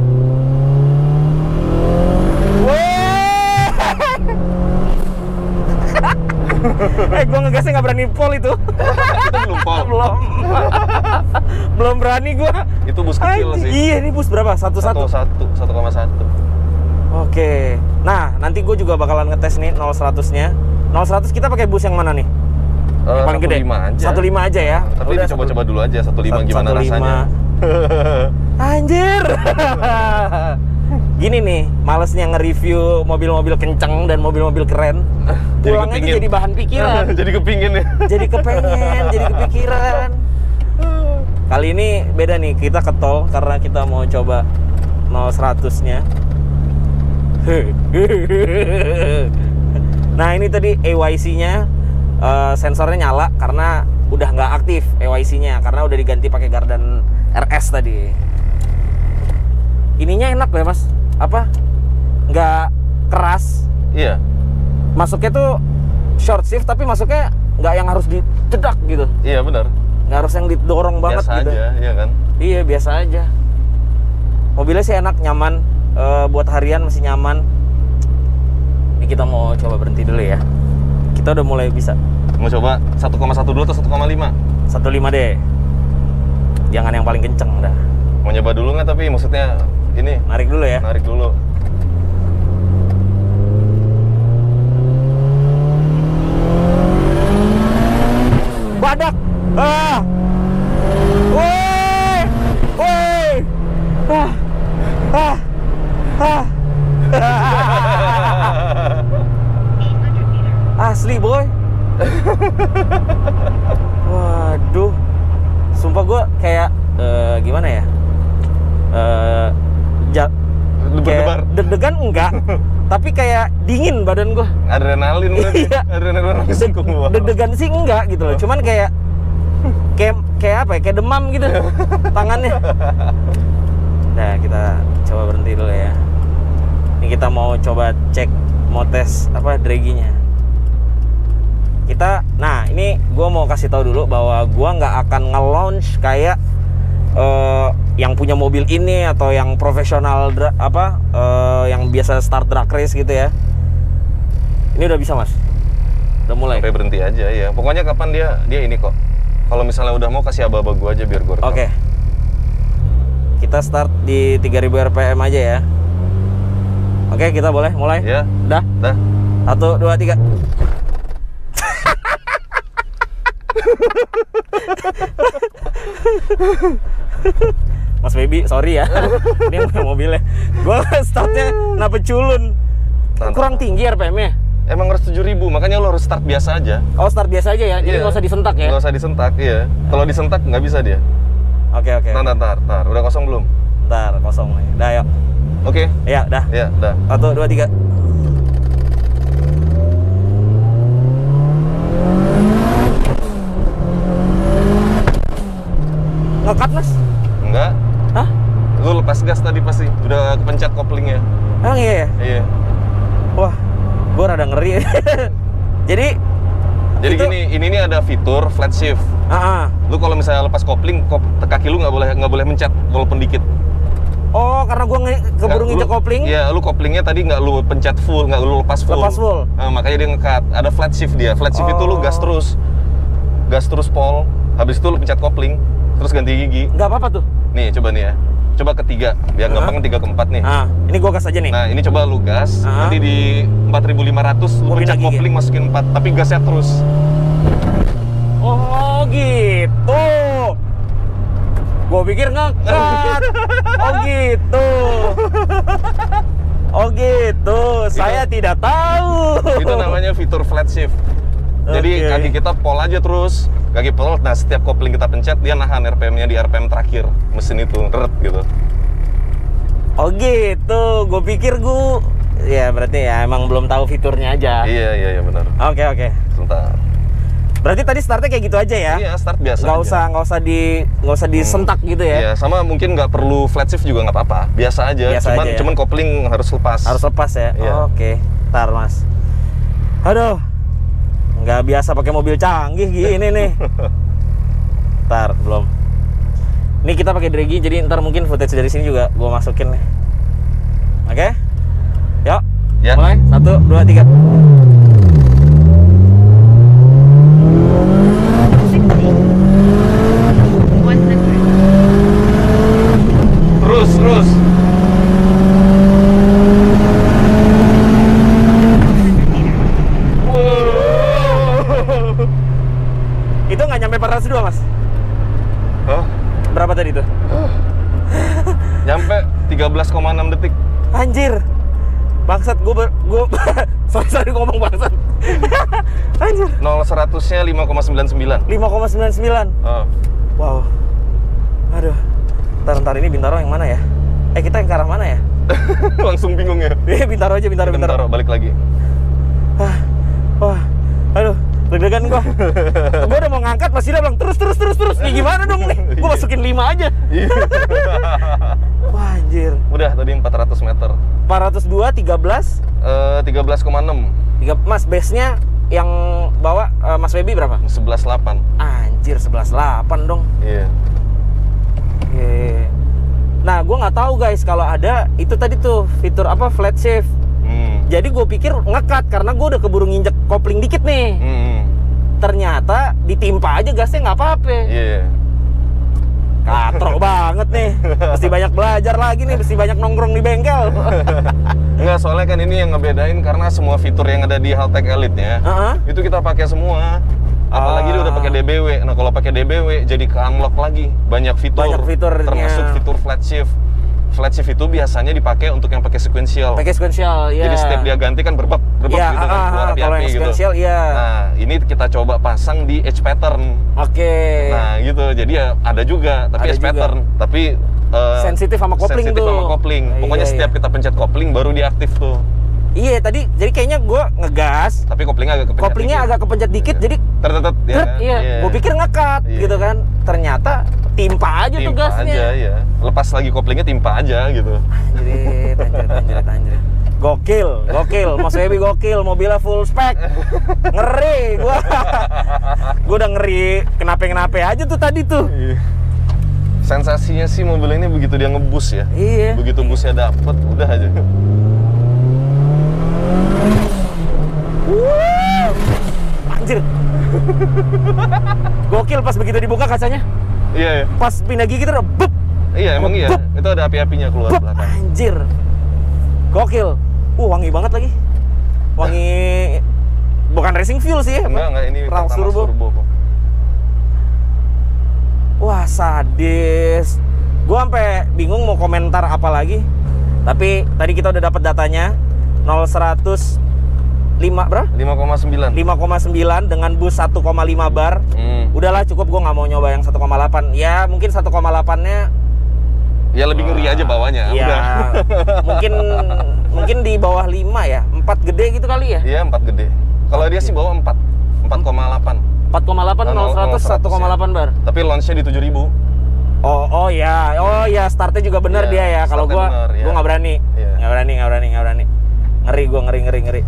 S1: eh gua ngegasnya nggak berani pol itu.
S2: Kita belum pol.
S1: belum belum berani gua.
S2: Itu bus kecil
S1: Anjing,
S2: sih.
S1: iya, ini bus berapa? Satu
S2: Satu
S1: satu.
S2: satu satu koma satu.
S1: Oke. Nah, nanti gue juga bakalan ngetes nih nol seratus-nya. nol seratus kita pakai bus yang mana nih? Yang paling gede?
S2: satu lima aja.
S1: satu lima aja ya.
S2: Tapi
S1: Udah,
S2: coba-coba dulu aja satu lima gimana
S1: satu lima.
S2: rasanya.
S1: Anjir. Gini nih, malesnya nge-review mobil-mobil kenceng dan mobil-mobil keren.
S2: Jadi
S1: Pulangnya tuh
S2: kepingin.
S1: jadi bahan pikiran.
S2: Jadi kepingin ya.
S1: Jadi kepengen, jadi kepikiran. Kali ini beda nih, kita ke tol karena kita mau coba nol seratus-nya. Nah, ini tadi A Y C-nya uh, sensornya nyala karena udah nggak aktif A Y C-nya karena udah diganti pakai gardan R S tadi. Ininya enak ya mas, apa? Nggak keras.
S2: Iya.
S1: Masuknya tuh short shift tapi masuknya nggak yang harus dicedak gitu.
S2: Iya benar.
S1: Nggak harus yang didorong banget
S2: Biasa
S1: gitu.
S2: aja, iya kan?
S1: Iya biasa aja. Mobilnya sih enak, nyaman. E, buat harian masih nyaman. Ini kita mau coba berhenti dulu ya. Kita udah mulai bisa.
S2: Mau coba satu koma satu dulu atau satu koma lima?
S1: satu koma lima deh. Jangan yang paling kenceng dah.
S2: Mau nyoba dulu nggak tapi maksudnya gini?
S1: Narik dulu ya.
S2: Narik dulu.
S1: Badak. Ah. Woi. Woi. Ah. Ah. Ah. Asli boy. Waduh. Sumpah gue kayak uh, gimana ya? Uh, ja
S2: Berdebar.
S1: Deg-degan enggak, tapi kayak dingin badan gue.
S2: Adrenalin berarti.
S1: Iya.
S2: Adrenalin langsung ke bawah.
S1: Deg-degan sih enggak gitu loh. Cuman kayak kayak kayak apa ya? Kayak demam gitu tangannya. Nah, kita coba berhenti dulu ya. Ini kita mau coba cek, mau tes apa draginya. Kita, nah ini gue mau kasih tahu dulu bahwa gue nggak akan nge-launch kayak uh, yang punya mobil ini atau yang profesional dra- apa uh, yang biasa start drag race gitu ya. Ini udah bisa mas, udah mulai.
S2: Sampai berhenti aja ya. Pokoknya kapan dia dia ini kok. Kalau misalnya udah mau kasih aba-aba gue aja biar gue rekam.
S1: Oke. Kita start di tiga ribu R P M aja ya. Oke, kita boleh mulai?
S2: Ya.
S1: Dah.
S2: Dah.
S1: Satu, dua, tiga. Mas Baby, sorry ya. Ini yang mobilnya. Gue startnya kenapa culun. Kurang tinggi R P M-nya.
S2: Emang harus tujuh ribu, makanya lo harus start biasa aja.
S1: Oh, start biasa aja ya? Jadi
S2: Iya.
S1: nggak usah disentak ya?
S2: Nggak usah disentak, iya. Kalau disentak nggak bisa dia.
S1: Oke, oke.
S2: Ntar, ntar, ntar. Udah kosong belum?
S1: Ntar, kosong. Dah, yuk.
S2: Oke.
S1: Ya, dah.
S2: Ya, dah.
S1: Satu, dua, tiga. Ngekat, Mas?
S2: Enggak.
S1: Hah?
S2: Lu lepas gas tadi pasti. Udah kepencet koplingnya.
S1: Emang iya ya?
S2: Iya.
S1: Wah, gue rada ngeri. Jadi
S2: Jadi
S1: itu,
S2: gini, ini nih ada fitur flat shift.
S1: ah, ah.
S2: Lu kalau misalnya lepas kopling, kop, kaki lu nggak boleh nggak boleh mencet walaupun dikit.
S1: Oh, karena gue nge keburu
S2: Nggak,
S1: nginjek
S2: lu-
S1: kopling.
S2: Iya, lu koplingnya tadi nggak lu pencet full, nggak lu lepas full.
S1: Lepas full.
S2: Nah, makanya dia ngekat. Ada flat shift dia. Flat shift
S1: Oh.
S2: itu lu gas terus, gas terus pol. Habis itu lu pencet kopling, terus ganti gigi.
S1: Nggak apa-apa tuh.
S2: Nih, coba nih ya. Coba ketiga, biar
S1: Hah?
S2: gampang tiga keempat nih.
S1: Ah, ini gue gas aja nih.
S2: Nah, ini coba lu gas,
S1: Ah.
S2: nanti di empat ribu lima ratus lu
S1: Gua
S2: pencet
S1: pindah gigi.
S2: kopling masukin empat, tapi gasnya terus.
S1: Oh gitu. Gue pikir ngekat. Oh gitu. Oh gitu. Saya tidak tahu.
S2: Itu namanya fitur flat shift. Jadi
S1: Oke.
S2: kaki kita pol aja terus, kaki pol. Nah, setiap kopling kita pencet, dia nahan R P M-nya di R P M terakhir mesin itu, ret gitu.
S1: Oh gitu. Gue pikir gue. Ya berarti ya emang belum tahu fiturnya aja.
S2: Iya, iya, iya benar.
S1: Oke oke.
S2: Sebentar.
S1: Berarti tadi startnya kayak gitu aja ya?
S2: Iya, start biasa
S1: Nggak
S2: aja.
S1: usah nggak usah di nggak usah disentak gitu ya?
S2: Iya, sama mungkin nggak perlu flat shift juga nggak apa-apa. Biasa aja.
S1: Biasa
S2: cuman
S1: aja ya?
S2: cuman kopling harus lepas.
S1: Harus lepas ya?
S2: Iya.
S1: Oh, oke. Ntar mas. Aduh. Nggak biasa pakai mobil canggih gini nih. Ntar belum. Ini kita pakai draggy, jadi ntar mungkin footage dari sini juga gua masukin nih. Oke? Yuk.
S2: Ya.
S1: Mulai. Satu, dua, tiga.
S2: Terus, terus.
S1: Itu nggak nyampe empat ratus dua mas?
S2: Hah?
S1: Berapa tadi tuh?
S2: Nyampe tiga belas koma enam detik.
S1: Anjir. Bangsat, gue ber... Gue... sorry, sorry ngomong bangsat. Anjir.
S2: nol seratusnya lima koma sembilan sembilan.
S1: lima koma sembilan sembilan.
S2: Oh.
S1: Wow. Aduh. Ntar, ntar ini Bintaro yang mana ya? Eh, kita yang ke arah mana ya?
S2: Langsung bingung ya.
S1: Eh, Bintaro aja, Bintaro, Bintaro.
S2: Bintaro, balik lagi.
S1: Ah, wah. Aduh, deg-degan gua. Gua udah mau ngangkat, ngekat, Mas Yuda bilang terus terus terus terus. Nih gimana dong nih? Gue masukin lima aja. Wah anjir.
S2: Udah tadi empat ratus meter.
S1: empat ratus dua, tiga belas?
S2: Eh, tiga belas koma enam.
S1: Tiga, Mas, base-nya yang bawa uh, Mas Feby berapa?
S2: sebelas koma delapan.
S1: Anjir, sebelas koma delapan dong.
S2: Iya.
S1: Oke. Nah, gue nggak tahu guys kalau ada itu tadi tuh fitur apa flat shift.
S2: Hmm.
S1: Jadi gue pikir ngekat karena gue udah keburu nginjek kopling dikit nih.
S2: Hmm.
S1: Ternyata ditimpa aja gasnya nggak apa-apa.
S2: Iya.
S1: Katrok banget nih. Mesti banyak belajar lagi nih, mesti banyak nongkrong di bengkel.
S2: Enggak, soalnya kan ini yang ngebedain karena semua fitur yang ada di Haltech Elite-nya
S1: Uh-huh.
S2: itu kita pakai semua. Apalagi
S1: Ah.
S2: dia udah pakai D B W. Nah, kalau pakai D B W jadi ke-unlock lagi banyak fitur.
S1: Banyak fiturnya.
S2: Termasuk fitur flat shift. Flat shift itu biasanya dipakai untuk yang pakai sequential.
S1: Pakai sequential, ya.
S2: Jadi setiap dia ganti kan berbab, berbab
S1: Ya,
S2: gitu kan,
S1: ah,
S2: keluar
S1: ah,
S2: api-api
S1: kalau yang
S2: gitu.
S1: sequential, iya.
S2: Nah, ini kita coba pasang di edge pattern.
S1: Oke.
S2: Nah, gitu. Jadi ya ada juga, tapi
S1: Ada
S2: edge
S1: juga.
S2: pattern. Tapi eh,
S1: Sensitif sama kopling
S2: sensitif
S1: tuh.
S2: sama kopling.
S1: Iya,
S2: Pokoknya
S1: iya.
S2: setiap kita pencet kopling baru diaktif tuh.
S1: Iya, tadi jadi kayaknya gue ngegas,
S2: Tapi koplingnya agak kepencet
S1: koplingnya
S2: dikit.
S1: agak kepencet dikit, jadi
S2: Tertetet ya.
S1: Tret, iya. Gue pikir ngekat
S2: Iya.
S1: gitu kan. Ternyata timpa aja tuh
S2: timpa
S1: gasnya.
S2: aja ya. Lepas lagi koplingnya timpa aja gitu.
S1: Anjrit, anjrit, anjrit, anjrit. Gokil, gokil. Mas Feby gokil, mobilnya full spec. Ngeri gua. Gua udah ngeri kenapa-kenapa aja tuh tadi tuh.
S2: Sensasinya sih mobil ini begitu dia ngebus ya.
S1: Iya.
S2: Begitu busnya dapet, udah aja.
S1: Wuh. Anjir. Gokil pas begitu dibuka kacanya.
S2: Iya, iya.
S1: Pas pindah gigi terus bup.
S2: Iya, emang iya.
S1: Bup.
S2: Itu ada api-apinya keluar
S1: Bup.
S2: belakang.
S1: Anjir. Gokil. Uh, wangi banget lagi. Wangi bukan racing fuel sih ya.
S2: Enggak, enggak, ini
S1: Rams
S2: Pertamax
S1: turbo.
S2: turbo kok.
S1: Wah, sadis. Gua sampai bingung mau komentar apa lagi. Tapi tadi kita udah dapat datanya nol seratus lima berapa?
S2: lima koma sembilan.
S1: lima koma sembilan dengan boost satu koma lima bar.
S2: Hmm.
S1: Udahlah cukup, gua nggak mau nyoba yang satu koma delapan. Ya, mungkin satu koma delapan-nya
S2: Ya lebih ngeri aja bawahnya.
S1: ya
S2: Udah.
S1: mungkin mungkin di bawah lima ya. empat gede gitu kali ya.
S2: Iya, empat gede. Kalau dia sih bawa empat. empat koma delapan.
S1: empat koma delapan nol seratus satu koma delapan bar.
S2: Tapi launch-nya di tujuh ribu.
S1: Oh, oh ya, oh ya, startnya juga bener
S2: Iya,
S1: dia ya. Kalau
S2: startnya
S1: gua,
S2: bener, iya.
S1: gua nggak berani,
S2: Iya.
S1: nggak berani, nggak berani, nggak berani. Ngeri, gua ngeri, ngeri, ngeri.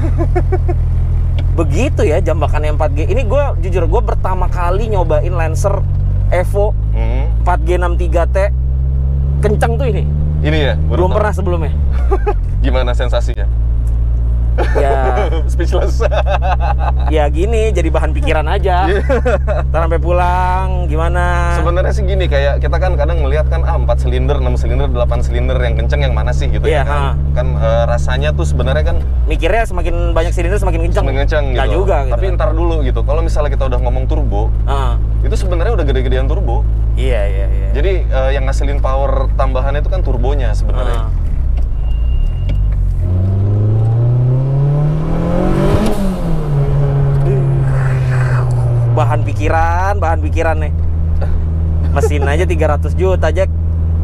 S1: Begitu ya jambakannya empat G. Ini gua jujur, gua pertama kali nyobain Lancer Evo
S2: Hmm.
S1: empat G enam tiga T. Kenceng tuh ini.
S2: Ini ya, baru
S1: Belum
S2: tahu.
S1: pernah sebelumnya.
S2: Gimana sensasinya?
S1: Ya,
S2: Speechless.
S1: ya gini, jadi bahan pikiran aja. Ntar sampai pulang, gimana?
S2: Sebenarnya sih gini, kayak kita kan kadang ngelihat kan ah empat silinder, enam silinder, delapan silinder yang kenceng yang mana sih gitu
S1: Iya,
S2: ya kan.
S1: ha.
S2: Kan eh, rasanya tuh sebenarnya kan
S1: Mikirnya semakin banyak silinder semakin kenceng.
S2: semakin kenceng gitu.
S1: Nggak juga gitu.
S2: Tapi ntar dulu gitu. Kalau misalnya kita udah ngomong turbo,
S1: Ah,
S2: itu sebenarnya udah gede-gedean turbo.
S1: iya, iya, iya.
S2: Jadi eh, yang ngasilin power tambahannya itu kan turbonya sebenarnya.
S1: Ah. Bahan pikiran, bahan pikiran nih. Mesin aja tiga ratus juta, Jack.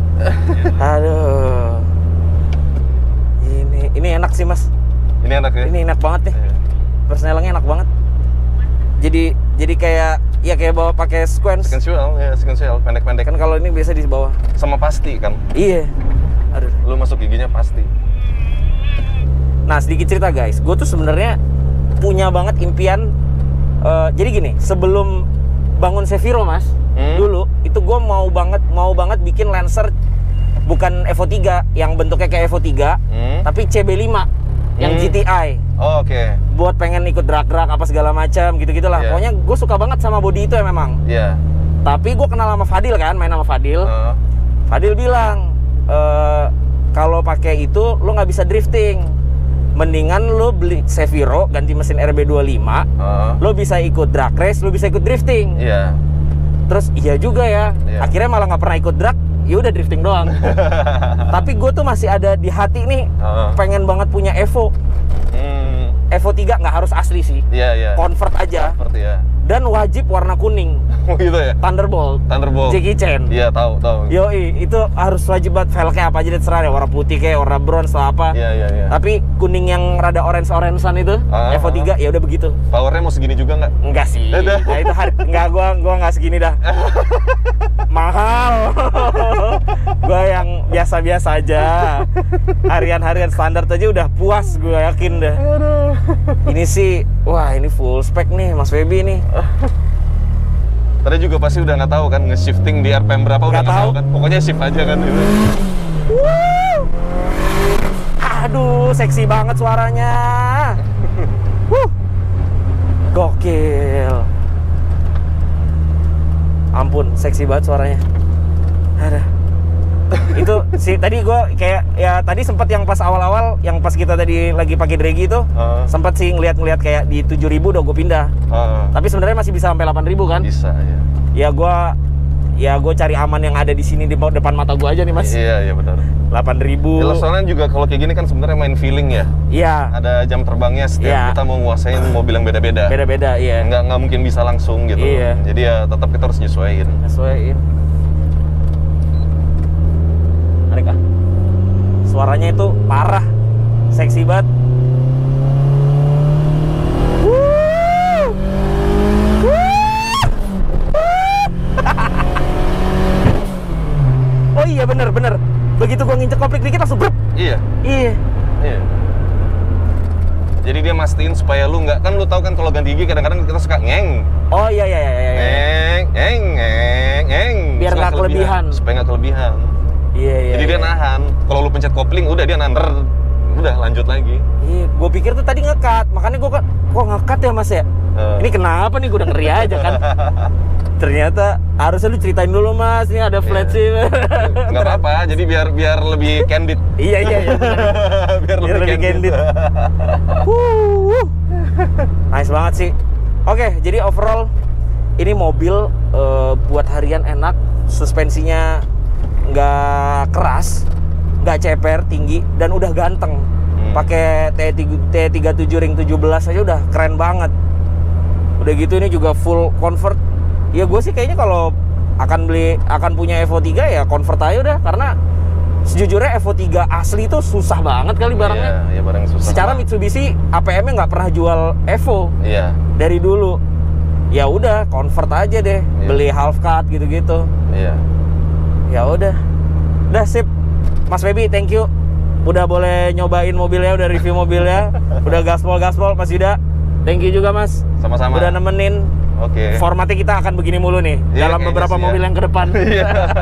S1: Aduh. Ini ini enak sih, Mas.
S2: Ini enak ya.
S1: Ini enak banget nih.
S2: Iya.
S1: Persnelengnya enak banget. Jadi jadi kayak ya kayak bawa pakai sequence.
S2: Sequential ya, sequential pendek-pendek
S1: Kan kalau ini biasa di bawah.
S2: sama pasti kan.
S1: Iya. Aduh.
S2: Lu masuk giginya pasti.
S1: Nah, sedikit cerita guys, gue tuh sebenarnya punya banget impian. Uh, jadi gini, sebelum bangun Seviro mas,
S2: Hmm.
S1: dulu itu gue mau banget mau banget bikin Lancer bukan Evo tiga yang bentuknya kayak Evo tiga,
S2: Hmm.
S1: tapi C B lima yang
S2: Hmm.
S1: G T I.
S2: Oh, oke.
S1: Buat pengen ikut drag-drag apa segala macam gitu-gitulah.
S2: Yeah.
S1: Pokoknya gue suka banget sama body itu ya memang.
S2: Iya.
S1: Tapi gue kenal sama Fadil kan, main sama Fadil.
S2: Heeh.
S1: Fadil bilang, e, kalau pakai itu lo nggak bisa drifting. Mendingan lo beli Seviro ganti mesin R B dua puluh lima,
S2: Heeh.
S1: lo bisa ikut drag race, lo bisa ikut drifting.
S2: Iya.
S1: Terus iya juga ya.
S2: Iya.
S1: Akhirnya malah nggak pernah ikut drag, ya udah drifting doang. Tapi gue tuh masih ada di hati nih,
S2: Heeh.
S1: pengen banget punya Evo.
S2: Hmm.
S1: Evo tiga nggak harus asli sih,
S2: Iya, iya.
S1: convert aja.
S2: Seperti ya.
S1: Dan wajib warna kuning.
S2: Oh gitu ya?
S1: Thunderbolt.
S2: Thunderbolt.
S1: Jackie Chan.
S2: Iya, tahu, tahu.
S1: Yoi, itu harus wajib banget. Velgnya apa aja deh terserah deh, warna putih kayak warna bronze atau apa.
S2: Iya, iya, iya.
S1: Tapi kuning yang rada orange-orangean itu,
S2: Ah,
S1: Evo tiga ya udah begitu.
S2: Powernya mau segini juga nggak?
S1: Enggak sih.
S2: Udah.
S1: Nah, itu hari enggak, gua gua enggak segini dah. Mahal. Gua yang biasa-biasa aja. Harian-harian standar aja udah puas, gua yakin dah. Ini sih, wah ini full spec nih Mas Feby nih.
S2: Tadi juga pasti udah nggak tahu kan nge-shifting di R P M berapa, udah
S1: Nggak
S2: nggak tahu
S1: tahu.
S2: kan. Pokoknya shift aja kan gitu.
S1: Aduh, seksi banget suaranya. Wuh. Gokil. Ampun, seksi banget suaranya. Ada. Itu sih tadi gua kayak ya tadi sempat yang pas awal-awal yang pas kita tadi lagi pakai draggy itu
S2: Uh.
S1: sempat sih ngeliat-ngeliat kayak di tujuh ribu udah gue pindah.
S2: Ah,
S1: Tapi sebenarnya masih bisa sampai delapan ribu kan?
S2: bisa ya.
S1: Ya gua ya gue cari aman yang ada di sini di depan mata gua aja nih Mas.
S2: Iya, iya benar.
S1: delapan ribu.
S2: Ya, soalnya juga kalau kayak gini kan sebenarnya main feeling ya.
S1: Iya.
S2: Ada jam terbangnya setiap
S1: Iya.
S2: kita mau nguasain mobil yang beda-beda.
S1: Beda-beda, iya.
S2: Nggak nggak mungkin bisa langsung gitu.
S1: Iya.
S2: Jadi ya tetap kita harus nyesuaiin.
S1: Sesuaiin. Mereka. Suaranya itu parah. Seksi banget. Wuh. Wuh. Oh iya bener bener. Begitu gua nginjek kopling dikit langsung brep.
S2: Iya.
S1: Iya.
S2: Iya. Jadi dia mastiin supaya lu nggak, kan lu tahu kan kalau ganti gigi kadang-kadang kita suka ngeng.
S1: Oh iya iya iya iya.
S2: Ngeng, ngeng, ngeng, ngeng.
S1: Biar
S2: Supaya
S1: nggak kelebihan.
S2: Supaya nggak kelebihan.
S1: Iya iya.
S2: Jadi dia
S1: iya.
S2: nahan. Kalau lu pencet kopling, udah dia nander. Udah lanjut lagi.
S1: Iya, gue pikir tuh tadi ngekat, makanya gue kan, kok ngekat ya Mas ya?
S2: Uh.
S1: Ini kenapa nih, gue udah ngeri aja kan? Ternyata harusnya lu ceritain dulu Mas, ini ada flat sih.
S2: Nggak apa-apa, jadi biar biar lebih candid.
S1: Iya iya iya.
S2: biar,
S1: Biar lebih candid. Wuh, nice banget sih. Oke, jadi overall ini mobil eh, buat harian enak, suspensinya nggak keras, nggak ceper, tinggi, dan udah ganteng.
S2: Hmm.
S1: Pakai T tiga puluh tujuh ring tujuh belas aja udah keren banget. Udah gitu ini juga full convert. Ya gue sih kayaknya kalau akan beli, akan punya Evo tiga ya convert aja udah, karena sejujurnya Evo tiga asli itu susah banget kali barangnya.
S2: Iya, iya barang susah.
S1: Secara
S2: banget.
S1: Mitsubishi A P M-nya nggak pernah jual Evo
S2: Iya.
S1: dari dulu. Ya udah convert aja deh,
S2: Iya.
S1: beli half cut gitu-gitu.
S2: Iya.
S1: Ya udah, udah sip. Mas Feby, thank you. Udah boleh nyobain mobilnya, udah review mobilnya, udah gaspol gaspol. Mas Yuda, thank you juga Mas.
S2: Sama-sama.
S1: Udah nemenin.
S2: Oke.
S1: Formatnya kita akan begini mulu nih
S2: Iya,
S1: dalam
S2: kayaknya
S1: beberapa
S2: sih ya.
S1: mobil yang ke depan.
S2: Iya.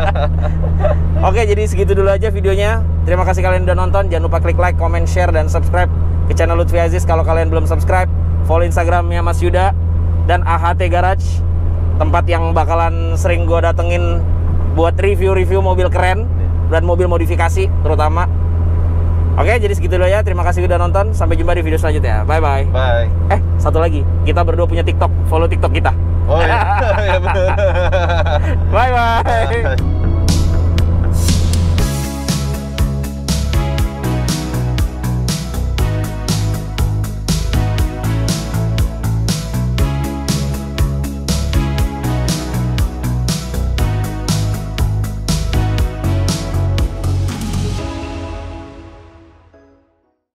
S1: Oke, jadi segitu dulu aja videonya. Terima kasih kalian udah nonton. Jangan lupa klik like, comment, share, dan subscribe ke channel Lutfi Aziz kalau kalian belum subscribe. Follow Instagramnya Mas Yuda dan A H T Garage, tempat yang bakalan sering gue datengin buat review-review mobil keren dan mobil modifikasi terutama. Oke, jadi segitu dulu ya. Terima kasih udah nonton. Sampai jumpa di video selanjutnya. Bye-bye.
S2: Bye.
S1: Eh, satu lagi. Kita berdua punya TikTok. Follow TikTok kita.
S2: Oh iya. Iya benar.
S1: Bye-bye.